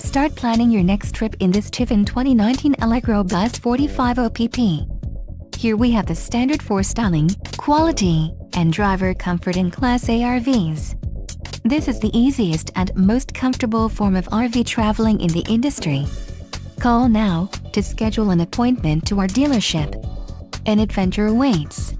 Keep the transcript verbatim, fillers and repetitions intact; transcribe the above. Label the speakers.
Speaker 1: Start planning your next trip in this Tiffin twenty nineteen Allegro Bus forty-five O P P. Here we have the standard for styling, quality, and driver comfort in Class A R Vs. This is the easiest and most comfortable form of R V traveling in the industry. Call now to schedule an appointment to our dealership. An adventure awaits.